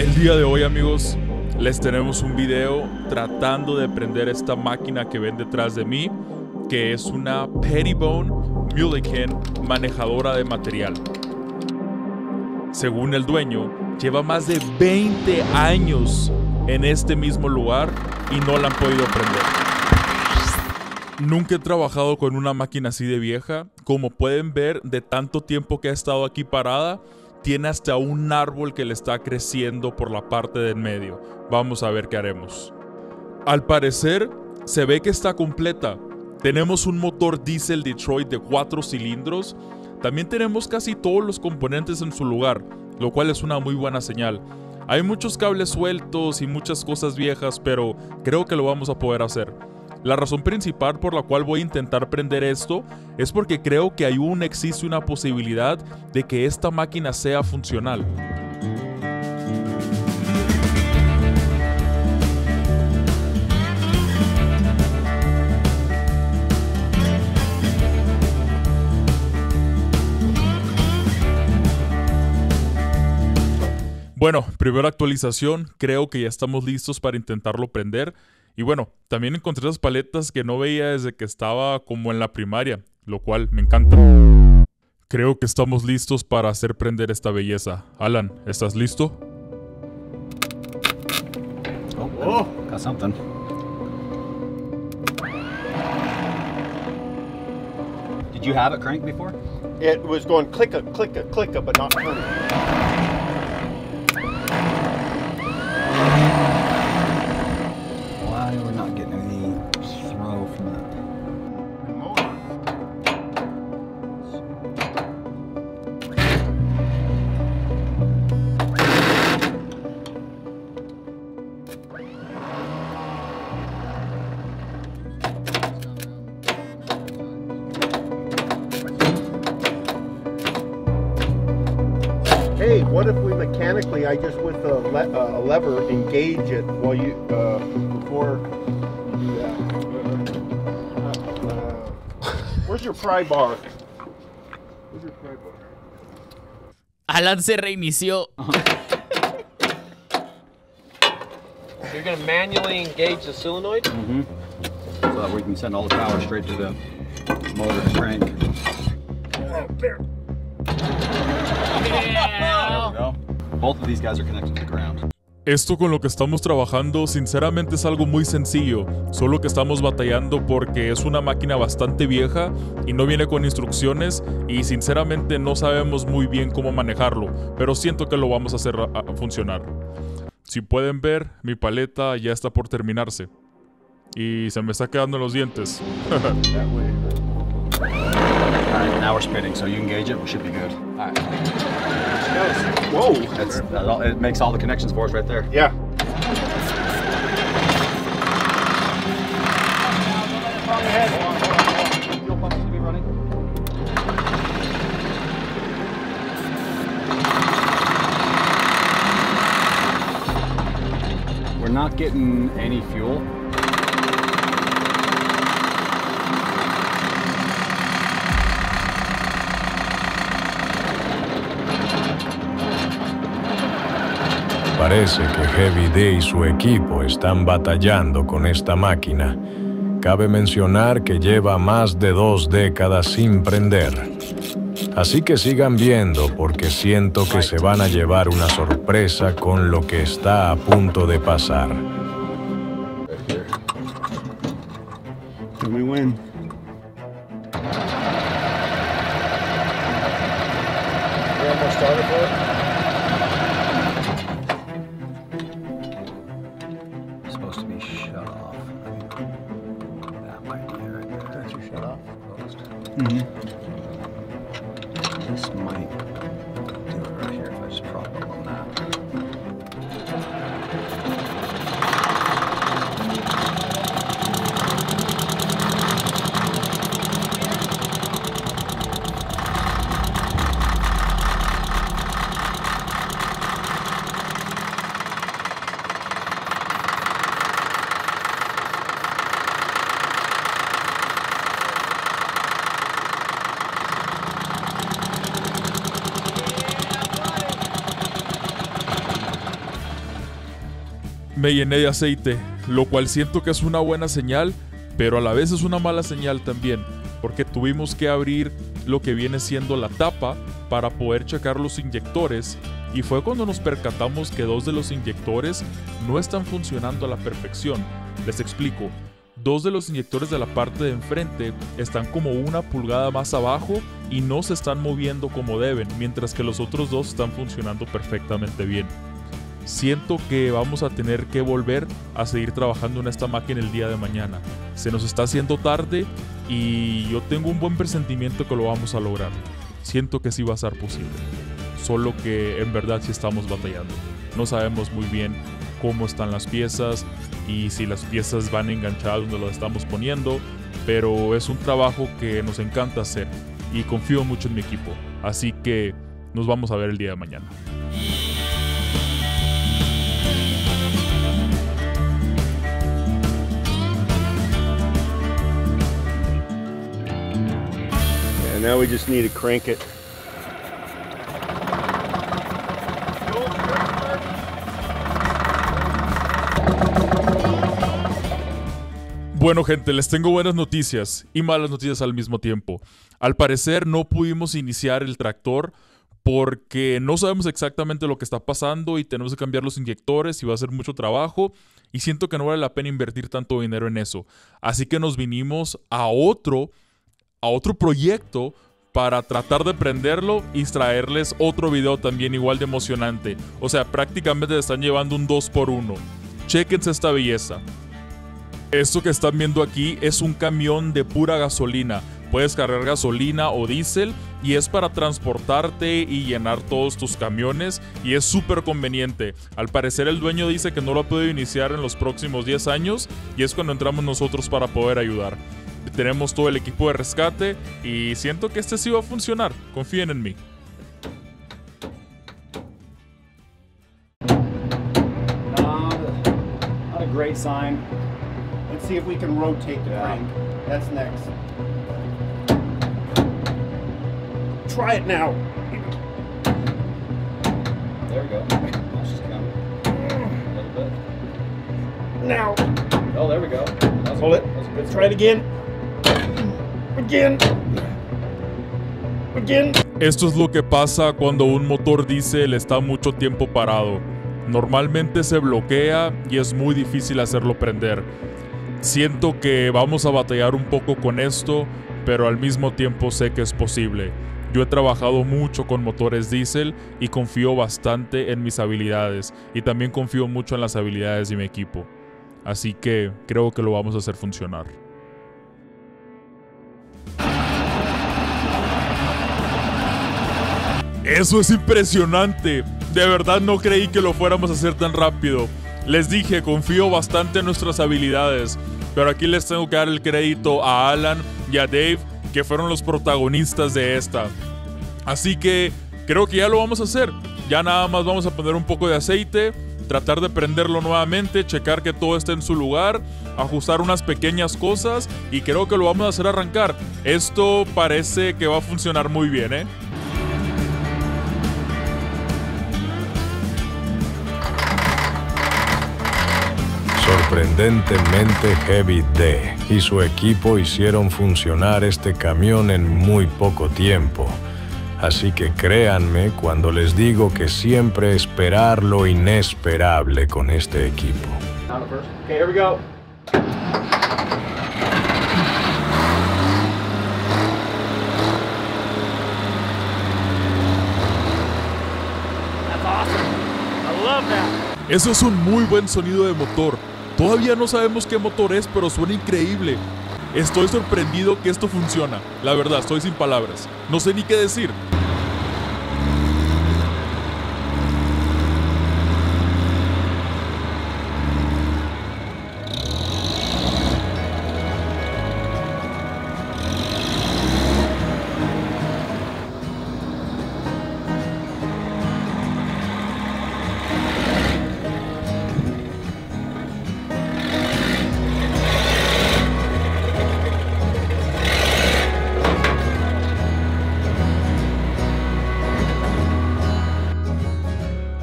El día de hoy, amigos, les tenemos un video tratando de prender esta máquina que ven detrás de mí, que es una Pettibone Mulliken manejadora de material. Según el dueño, lleva más de 20 años en este mismo lugar y no la han podido prender. Nunca he trabajado con una máquina así de vieja. Como pueden ver, de tanto tiempo que ha estado aquí parada, tiene hasta un árbol que le está creciendo por la parte del medio. Vamos a ver qué haremos. Al parecer, se ve que está completa. Tenemos un motor diésel Detroit de 4 cilindros. También tenemos casi todos los componentes en su lugar, lo cual es una muy buena señal. Hay muchos cables sueltos y muchas cosas viejas, pero creo que lo vamos a poder hacer. La razón principal por la cual voy a intentar prender esto es porque creo que aún existe una posibilidad de que esta máquina sea funcional. Bueno, primera actualización, creo que ya estamos listos para intentarlo prender. Y bueno, también encontré esas paletas que no veía desde que estaba como en la primaria, lo cual me encanta. Creo que estamos listos para hacer prender esta belleza. Alan, ¿estás listo? Oh, got something. Did you have it cranked before? It was going clicka, clicka, clicka, but not turning. Why are we not getting any throw from that? Hey, what if we mechanically, I just with a lever engage it while you, before you do that? Where's your pry bar? Where's your pry bar? Alan se reinició. So you're going to manually engage the solenoid? Mm-hmm. So that we can send all the power straight to the motor crank. There we go. Both of these guys are connected to the ground. Esto con lo que estamos trabajando sinceramente es algo muy sencillo, solo que estamos batallando porque es una máquina bastante vieja y no viene con instrucciones y sinceramente no sabemos muy bien cómo manejarlo, pero siento que lo vamos a hacer funcionar. Si pueden ver, mi paleta ya está por terminarse y se me está quedando en los dientes. Alright, now we're spinning, so you engage it, we should be good. Alright. Whoa! It makes all the connections for us right there. Yeah. Fuel pump should be running. We're not getting any fuel. Parece que Heavy D y su equipo están batallando con esta máquina. Cabe mencionar que lleva más de 2 décadas sin prender. Así que sigan viendo porque siento que se van a llevar una sorpresa con lo que está a punto de pasar. Can we win? We almost started for it. Supposed to be shut off. That might be it right there. That's your shut off? Closed. Mm-hmm. This might do it right here if I just prop up on that. Me llené de aceite, lo cual siento que es una buena señal, pero a la vez es una mala señal también, porque tuvimos que abrir lo que viene siendo la tapa para poder checar los inyectores, y fue cuando nos percatamos que 2 de los inyectores no están funcionando a la perfección. Les explico. 2 de los inyectores de la parte de enfrente están como 1 pulgada más abajo y no se están moviendo como deben, mientras que los otros 2 están funcionando perfectamente bien. Siento que vamos a tener que volver a seguir trabajando en esta máquina el día de mañana. Se nos está haciendo tarde y yo tengo un buen presentimiento que lo vamos a lograr. Siento que sí va a ser posible. Solo que en verdad sí estamos batallando. No sabemos muy bien cómo están las piezas y si las piezas van enganchadas donde las estamos poniendo, pero es un trabajo que nos encanta hacer y confío mucho en mi equipo. Así que nos vamos a ver el día de mañana. And now we just need to crank it. Bueno, gente, les tengo buenas noticias y malas noticias al mismo tiempo. Al parecer no pudimos iniciar el tractor porque no sabemos exactamente lo que está pasando y tenemos que cambiar los inyectores y va a ser mucho trabajo y siento que no vale la pena invertir tanto dinero en eso. Así que nos vinimos a otro proyecto para tratar de prenderlo y traerles otro video también igual de emocionante. O sea, prácticamente están llevando un 2x1. Chéquense esta belleza. Esto que están viendo aquí es un camión de pura gasolina. Puedes cargar gasolina o diésel y es para transportarte y llenar todos tus camiones y es súper conveniente. Al parecer el dueño dice que no lo puede iniciar en los próximos 10 años y es cuando entramos nosotros para poder ayudar. Tenemos todo el equipo de rescate y siento que este sí va a funcionar. Confíen en mí. Not a great sign. Let's see if we can rotate the crank. That's next. Try it now. There we go. Now she's coming. A little bit. Now. Oh, there we go. Hold it. Let's try it again. Again. Again. Esto es lo que pasa cuando un motor diésel está mucho tiempo parado. Normalmente se bloquea y es muy difícil hacerlo prender. Siento que vamos a batallar un poco con esto, pero al mismo tiempo sé que es posible. Yo he trabajado mucho con motores diésel y confío bastante en mis habilidades y también confío mucho en las habilidades de mi equipo. Así que creo que lo vamos a hacer funcionar. Eso es impresionante. De verdad no creí que lo fuéramos a hacer tan rápido. Les dije, confío bastante en nuestras habilidades, pero aquí les tengo que dar el crédito a Alan y a Dave, que fueron los protagonistas de esta. Así que creo que ya lo vamos a hacer. Ya nada más vamos a poner un poco de aceite, tratar de prenderlo nuevamente, checar que todo esté en su lugar, ajustar unas pequeñas cosas y creo que lo vamos a hacer arrancar. Esto parece que va a funcionar muy bien, ¿eh? Sorprendentemente, Heavy D y su equipo hicieron funcionar este camión en muy poco tiempo. Así que créanme cuando les digo que siempre esperar lo inesperable con este equipo. Okay, here we go. That's awesome. I love that. Eso es un muy buen sonido de motor. Todavía no sabemos qué motor es, pero suena increíble. Estoy sorprendido que esto funciona. La verdad, estoy sin palabras. No sé ni qué decir.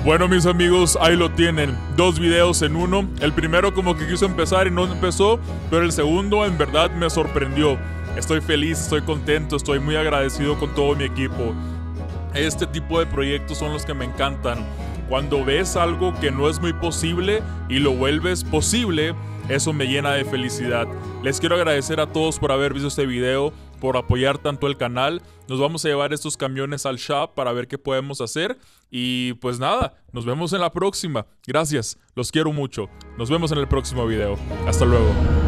Bueno, mis amigos, ahí lo tienen. 2 videos en uno. El primero como que quiso empezar y no empezó, pero el segundo en verdad me sorprendió. Estoy feliz, estoy contento, estoy muy agradecido con todo mi equipo. Este tipo de proyectos son los que me encantan. Cuando ves algo que no es muy posible y lo vuelves posible, eso me llena de felicidad. Les quiero agradecer a todos por haber visto este video, por apoyar tanto el canal. Nos vamos a llevar estos camiones al shop para ver qué podemos hacer. Y pues nada, nos vemos en la próxima. Gracias, los quiero mucho. Nos vemos en el próximo video. Hasta luego.